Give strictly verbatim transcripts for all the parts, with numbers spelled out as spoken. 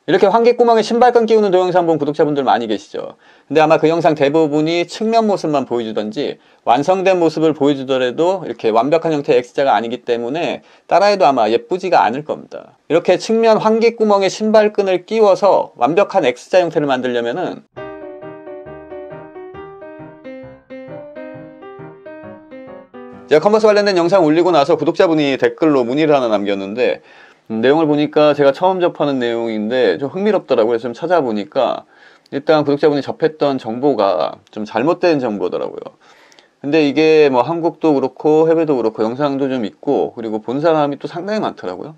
이렇게 환기구멍에 신발끈 끼우는 동영상 본 구독자분들 많이 계시죠. 근데 아마 그 영상 대부분이 측면 모습만 보여주던지 완성된 모습을 보여주더라도 이렇게 완벽한 형태의 X자가 아니기 때문에 따라해도 아마 예쁘지가 않을 겁니다. 이렇게 측면 환기구멍에 신발끈을 끼워서 완벽한 X자 형태를 만들려면은 제가 컨버스 관련된 영상 올리고 나서 구독자분이 댓글로 문의를 하나 남겼는데 음, 내용을 보니까 제가 처음 접하는 내용인데 좀 흥미롭더라고요. 그래서 좀 찾아보니까 일단 구독자분이 접했던 정보가 좀 잘못된 정보더라고요. 근데 이게 뭐 한국도 그렇고 해외도 그렇고 영상도 좀 있고 그리고 본 사람이 또 상당히 많더라고요.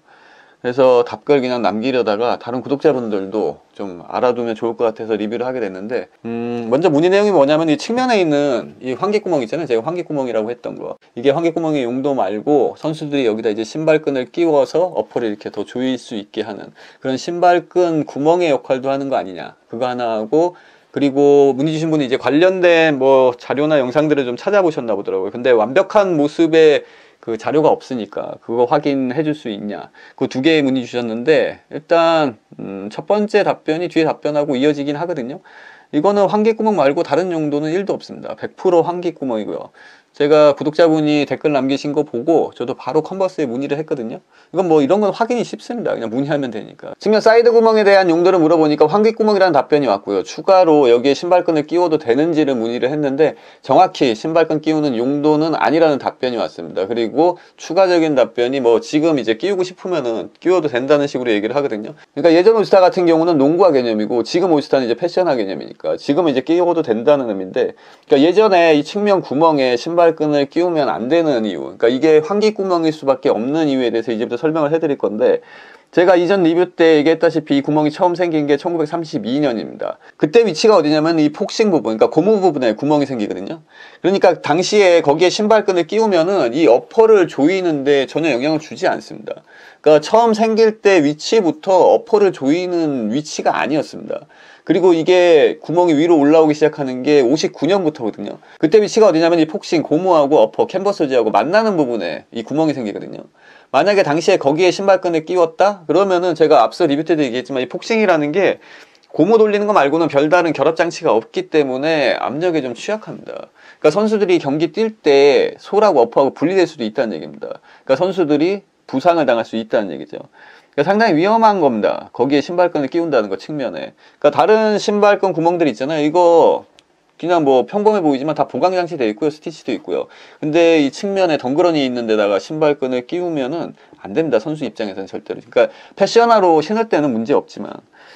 그래서 답글 그냥 남기려다가 다른 구독자분들도 좀 알아두면 좋을 것 같아서 리뷰를 하게 됐는데 음 먼저 문의 내용이 뭐냐면 이 측면에 있는 이 환기구멍 있잖아요. 제가 환기구멍이라고 했던 거, 이게 환기구멍의 용도 말고 선수들이 여기다 이제 신발끈을 끼워서 어퍼를 이렇게 더 조일 수 있게 하는 그런 신발끈 구멍의 역할도 하는 거 아니냐, 그거 하나 하고, 그리고 문의 주신 분이 이제 관련된 뭐 자료나 영상들을 좀 찾아보셨나 보더라고요. 근데 완벽한 모습의 그 자료가 없으니까 그거 확인해 줄 수 있냐, 그 두 개의 문의 주셨는데 일단 음, 첫 번째 답변이 뒤에 답변하고 이어지긴 하거든요. 이거는 환기구멍 말고 다른 용도는 일도 없습니다. 백 퍼센트 환기구멍이고요. 제가 구독자분이 댓글 남기신 거 보고 저도 바로 컨버스에 문의를 했거든요. 이건 뭐 이런 건 확인이 쉽습니다. 그냥 문의하면 되니까. 측면 사이드 구멍에 대한 용도를 물어보니까 환기구멍이라는 답변이 왔고요. 추가로 여기에 신발끈을 끼워도 되는지를 문의를 했는데 정확히 신발끈 끼우는 용도는 아니라는 답변이 왔습니다. 그리고 추가적인 답변이 뭐 지금 이제 끼우고 싶으면은 끼워도 된다는 식으로 얘기를 하거든요. 그러니까 예전 올스타 같은 경우는 농구화 개념이고 지금 올스타는 이제 패션화 개념이니까 지금은 이제 끼워도 된다는 의미인데, 그러니까 예전에 이 측면 구멍에 신발 끈을 끼우면 안 되는 이유, 그러니까 이게 환기구멍일 수밖에 없는 이유에 대해서 이제부터 설명을 해드릴 건데, 제가 이전 리뷰 때 얘기했다시피 이 구멍이 처음 생긴 게 천구백삼십이 년입니다. 그때 위치가 어디냐면 이 폭싱 부분, 그러니까 고무 부분에 구멍이 생기거든요. 그러니까 당시에 거기에 신발끈을 끼우면은 이 어퍼를 조이는데 전혀 영향을 주지 않습니다. 그러니까 처음 생길 때 위치부터 어퍼를 조이는 위치가 아니었습니다. 그리고 이게 구멍이 위로 올라오기 시작하는 게 오십구 년부터거든요. 그때 위치가 어디냐면 이 폭싱 고무하고 어퍼 캔버스 소재하고 만나는 부분에 이 구멍이 생기거든요. 만약에 당시에 거기에 신발끈을 끼웠다? 그러면은 제가 앞서 리뷰 때도 얘기했지만 이 폭싱이라는 게 고무 돌리는 거 말고는 별다른 결합 장치가 없기 때문에 압력에 좀 취약합니다. 그러니까 선수들이 경기 뛸 때 솔하고 어퍼하고 분리될 수도 있다는 얘기입니다. 그러니까 선수들이 부상을 당할 수 있다는 얘기죠. 그러니까 상당히 위험한 겁니다. 거기에 신발끈을 끼운다는 거, 측면에. 그러니까 다른 신발끈 구멍들 있잖아요. 이거 그냥 뭐 평범해 보이지만 다 보강 장치 되어 있고요. 스티치도 있고요. 근데 이 측면에 덩그러니 있는 데다가 신발끈을 끼우면은 안 됩니다. 선수 입장에서는 절대로. 그러니까 패션화로 신을 때는 문제 없지만.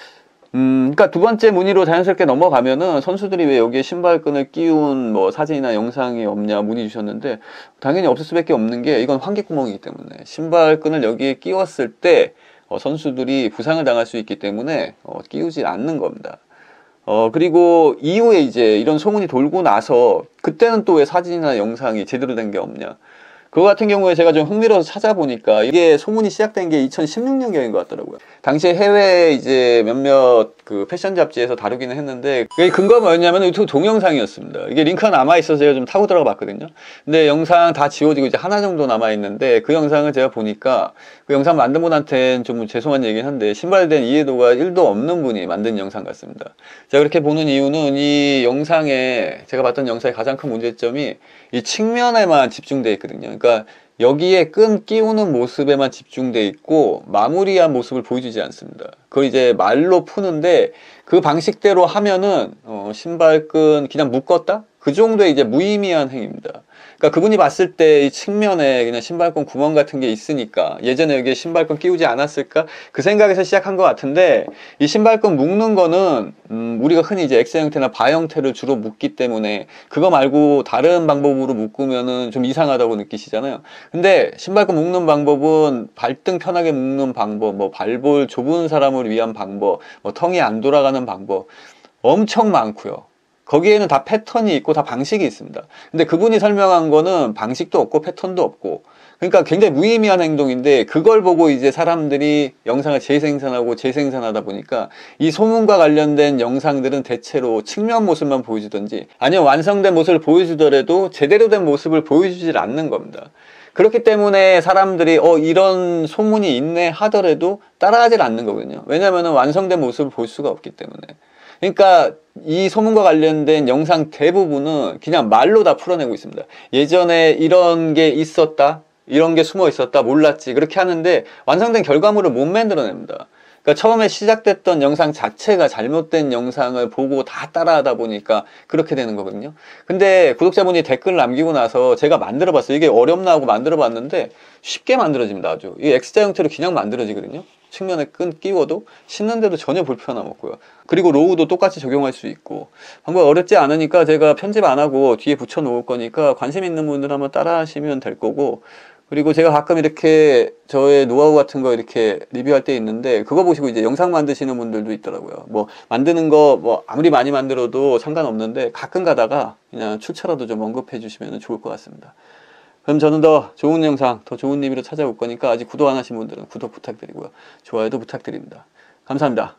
음, 그러니까 두 번째 문의로 자연스럽게 넘어가면은 선수들이 왜 여기에 신발끈을 끼운 뭐 사진이나 영상이 없냐 문의 주셨는데, 당연히 없을 수밖에 없는 게 이건 환기구멍이기 때문에 신발끈을 여기에 끼웠을 때 어, 선수들이 부상을 당할 수 있기 때문에 어, 끼우지 않는 겁니다. 어, 그리고 이후에 이제 이런 소문이 돌고 나서 그때는 또 왜 사진이나 영상이 제대로 된 게 없냐. 그거 같은 경우에 제가 좀 흥미로워서 찾아보니까 이게 소문이 시작된 게 이천십육 년경인 것 같더라고요. 당시에 해외 이제 몇몇 그 패션 잡지에서 다루기는 했는데, 그게 근거가 뭐였냐면 유튜브 동영상이었습니다. 이게 링크가 남아있어서 제가 좀 타고 들어가 봤거든요. 근데 영상 다 지워지고 이제 하나 정도 남아있는데, 그 영상을 제가 보니까 그 영상 만든 분한테는 좀 죄송한 얘기긴 한데 신발에 대한 이해도가 일도 없는 분이 만든 영상 같습니다. 제가 그렇게 보는 이유는 이 영상에, 제가 봤던 영상의 가장 큰 문제점이 이 측면에만 집중되어 있거든요. 그러니까 여기에 끈 끼우는 모습에만 집중되어 있고 마무리한 모습을 보여주지 않습니다. 그걸 이제 말로 푸는데 그 방식대로 하면은 어, 신발끈 그냥 묶었다? 그 정도의 이제 무의미한 행위입니다. 그러니까 그분이 봤을 때 이 측면에 그냥 신발끈 구멍 같은 게 있으니까 예전에 여기에 신발끈 끼우지 않았을까? 그 생각에서 시작한 것 같은데, 이 신발끈 묶는 거는 음, 우리가 흔히 이제 X 형태나 바 형태를 주로 묶기 때문에 그거 말고 다른 방법으로 묶으면은 좀 이상하다고 느끼시잖아요. 근데 신발끈 묶는 방법은 발등 편하게 묶는 방법, 뭐 발볼 좁은 사람을 위한 방법, 뭐 텅이 안 돌아가는 방법 엄청 많고요. 거기에는 다 패턴이 있고 다 방식이 있습니다. 근데 그분이 설명한 거는 방식도 없고 패턴도 없고, 그러니까 굉장히 무의미한 행동인데 그걸 보고 이제 사람들이 영상을 재생산하고 재생산하다 보니까 이 소문과 관련된 영상들은 대체로 측면 모습만 보여주든지 아니면 완성된 모습을 보여주더라도 제대로 된 모습을 보여주질 않는 겁니다. 그렇기 때문에 사람들이 어 이런 소문이 있네 하더라도 따라하질 않는 거거든요. 왜냐하면 완성된 모습을 볼 수가 없기 때문에. 그러니까 이 소문과 관련된 영상 대부분은 그냥 말로 다 풀어내고 있습니다. 예전에 이런 게 있었다, 이런 게 숨어 있었다, 몰랐지, 그렇게 하는데 완성된 결과물을 못 만들어냅니다. 그러니까 처음에 시작됐던 영상 자체가 잘못된 영상을 보고 다 따라하다 보니까 그렇게 되는 거거든요. 근데 구독자분이 댓글 남기고 나서 제가 만들어 봤어요. 이게 어렵나 하고 만들어 봤는데 쉽게 만들어집니다. 아주 이 X자 형태로 그냥 만들어지거든요. 측면에 끈 끼워도 신는데도 전혀 불편함 없고요. 그리고 로우도 똑같이 적용할 수 있고 방법 어렵지 않으니까 제가 편집 안 하고 뒤에 붙여 놓을 거니까 관심 있는 분들 한번 따라 하시면 될 거고, 그리고 제가 가끔 이렇게 저의 노하우 같은 거 이렇게 리뷰할 때 있는데 그거 보시고 이제 영상 만드시는 분들도 있더라고요. 뭐 만드는 거 뭐 아무리 많이 만들어도 상관없는데 가끔 가다가 그냥 출처라도 좀 언급해 주시면 좋을 것 같습니다. 그럼 저는 더 좋은 영상, 더 좋은 리뷰로 찾아올 거니까 아직 구독 안 하신 분들은 구독 부탁드리고요. 좋아요도 부탁드립니다. 감사합니다.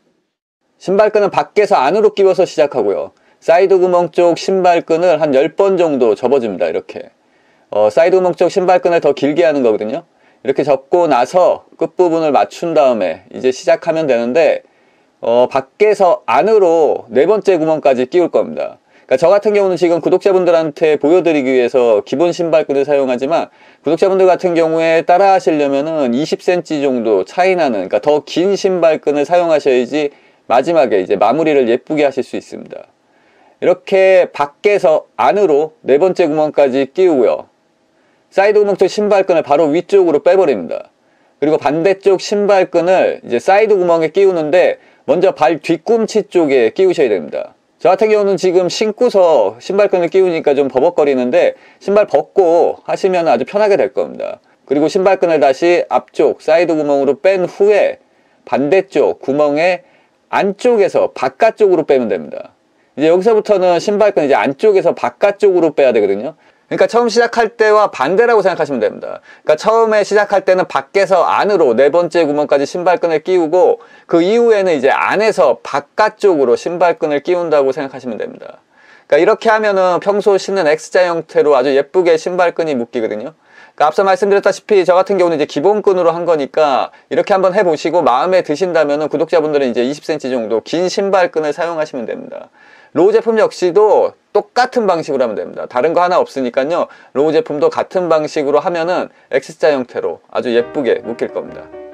신발끈은 밖에서 안으로 끼워서 시작하고요. 사이드 구멍 쪽 신발끈을 한 열 번 정도 접어줍니다. 이렇게. 어, 사이드 구멍 쪽 신발끈을 더 길게 하는 거거든요. 이렇게 접고 나서 끝부분을 맞춘 다음에 이제 시작하면 되는데 어, 밖에서 안으로 네 번째 구멍까지 끼울 겁니다. 그러니까 저 같은 경우는 지금 구독자분들한테 보여드리기 위해서 기본 신발끈을 사용하지만 구독자분들 같은 경우에 따라 하시려면은 이십 센티미터 정도 차이 나는, 그러니까 더 긴 신발끈을 사용하셔야지 마지막에 이제 마무리를 예쁘게 하실 수 있습니다. 이렇게 밖에서 안으로 네 번째 구멍까지 끼우고요. 사이드 구멍 쪽 신발끈을 바로 위쪽으로 빼버립니다. 그리고 반대쪽 신발끈을 이제 사이드 구멍에 끼우는데 먼저 발 뒤꿈치 쪽에 끼우셔야 됩니다. 저 같은 경우는 지금 신고서 신발끈을 끼우니까 좀 버벅거리는데 신발 벗고 하시면 아주 편하게 될 겁니다. 그리고 신발끈을 다시 앞쪽 사이드 구멍으로 뺀 후에 반대쪽 구멍의 안쪽에서 바깥쪽으로 빼면 됩니다. 이제 여기서부터는 신발끈 이제 안쪽에서 바깥쪽으로 빼야 되거든요. 그러니까 처음 시작할 때와 반대라고 생각하시면 됩니다. 그러니까 처음에 시작할 때는 밖에서 안으로 네 번째 구멍까지 신발끈을 끼우고 그 이후에는 이제 안에서 바깥쪽으로 신발끈을 끼운다고 생각하시면 됩니다. 그러니까 이렇게 하면은 평소 신는 X자 형태로 아주 예쁘게 신발끈이 묶이거든요. 그러니까 앞서 말씀드렸다시피 저 같은 경우는 이제 기본끈으로 한 거니까 이렇게 한번 해보시고 마음에 드신다면은 구독자분들은 이제 이십 센티미터 정도 긴 신발끈을 사용하시면 됩니다. 로우 제품 역시도 똑같은 방식으로 하면 됩니다. 다른 거 하나 없으니까요. 로우 제품도 같은 방식으로 하면은 X자 형태로 아주 예쁘게 묶일 겁니다.